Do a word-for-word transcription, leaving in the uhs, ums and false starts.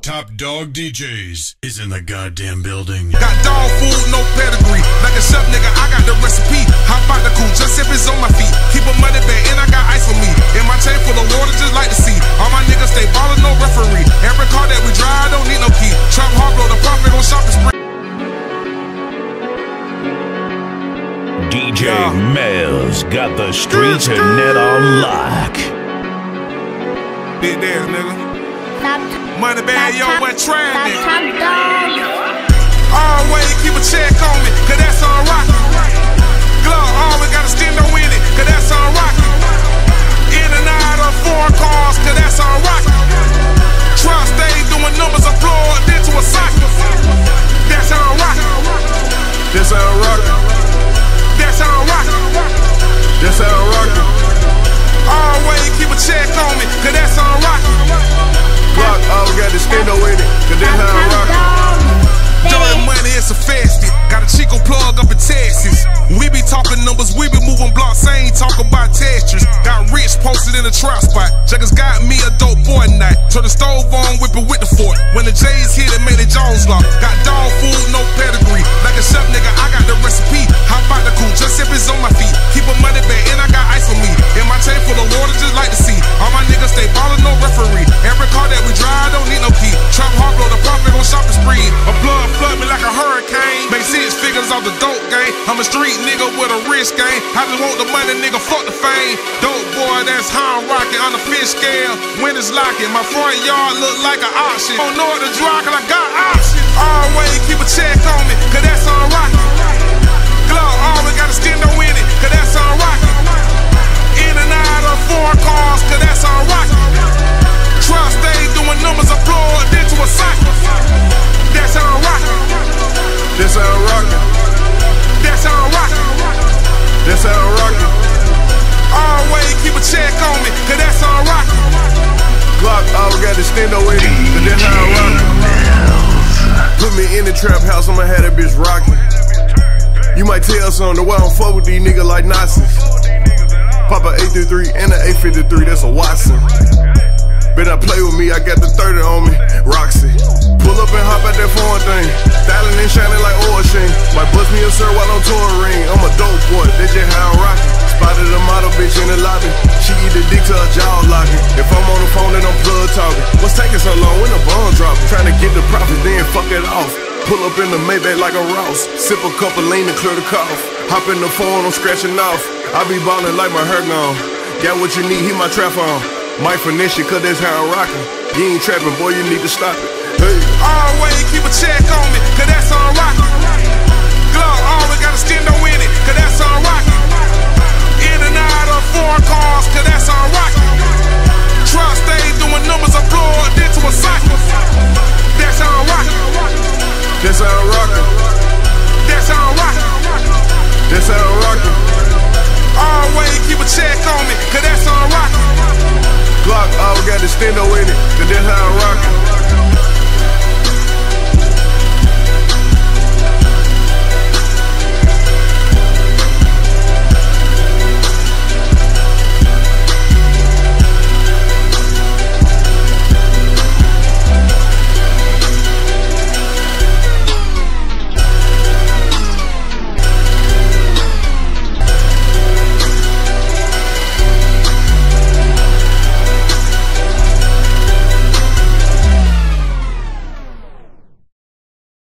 Top Dog D Js is in the goddamn building. Got dog food, no pedigree. Like a chef, nigga, I got the recipe. Hop out the coupe, just if it's on my feet. Keep a money bag and I got ice on me. In my chain full of water, just like the sea. All my niggas stay ballin', no referee. Every car that we drive, don't need no key. Trap hard, blow the profit on shopping spree. D J yeah. Mel's got the streets and net on lock. Big dance, nigga. Money bag, yo, what trap, nigga? Always keep a check on me, cause that's on rockin'. Glove always got a stendo in it, cause that's on rockin'. In and out of foreign cars, cause that's on rockin'. Trust stay doing numbers, applaud into a socket. That's on rockin'. That's on rockin'. That's on rockin'. That's on rockin'. Always keep a check on me, cause that's on rockin'. Glock, always got the stendo in it, cause that's how I rock it. Doing money, it's a festive. Got a Chico plug up in Texas. We be talking numbers, we be moving blocks, I ain't talking about textures. Got rich posted in a trap spot. Jackers got me a dope boy night. Turn the stove on, whipping with the fort. When the J's hit, it made it Jones lock. Got dog food, no pedigree. Like a chef, nigga, I got the recipe. Hop out the coupe, just if it's on my feet. Keep a money bag and I got ice on me. In my chain full of water, just like the sea. All my niggas stay ballin', no referee. Every car that we drive, don't need no key. Trap hard, blow the profit on shopping spree. A blood flood me like a hurricane. Make six figures off the dope game. I'm a street nigga with a risk game. I just want the money, nigga, fuck the fame. Dope boy, that's how I'm rockin' on the fish scale. When it's locking, my front yard look like an auction. Don't know what to drive, cause I got options. Always keep a check on me, cause that's on rockin'. Glove always got a stendo in it, cause that's on rockin'. In and out of foreign cars, cause that's on rockin'. Trust stay doing numbers, applaud into a socket. That's on rockin'. That's on rockin'. That's on rockin'. That's on rockin'. Always keep a check on me, cause that's on rockin'. Glock always got the stendo in it, cause that's how I rockin'. Put me in the trap house, I'ma have that bitch rockin'. You might tell something, the way I don't fuck with these niggas like Nazis. Pop a eight thirty-three and an eight fifty-three, that's a Watson. Better play with me, I got the thirty on me, Roxy. Pull up and hop out that foreign thing. Styling and shining like oil sheen. Might bust me a sir while I'm touring. I'm a dope boy, that's just how I'm rockin'. Spotted a model bitch in the lobby. She eat the dick to her jaw locking. If I'm on the phone, then I'm plug talking. What's taking so long when the bone dropping? Trying to get the profit, then fuck it off. Pull up in the Maybach like a Ross. Sip a cup of lean and clear the cough. Hop in the phone, I'm scratching off. I be ballin' like my hair gone. Got what you need, hit my trap on. Might finesse you, cause that's how I'm rockin'. You ain't trappin', boy, you need to stop it. Hey. Always keep a check on me, cause that's on rockin'. Glove always got a stendo in it, cause that's on rockin'. In and out of foreign cars, cause that's on rockin'. Trust stay doing numbers, applaud into a socket. That's on rockin'. That's on rockin'. That's on rockin'. That's on rockin'. Always keep a check on me, cause that's on rockin'. Glock always got the stendo in it, cause that's how I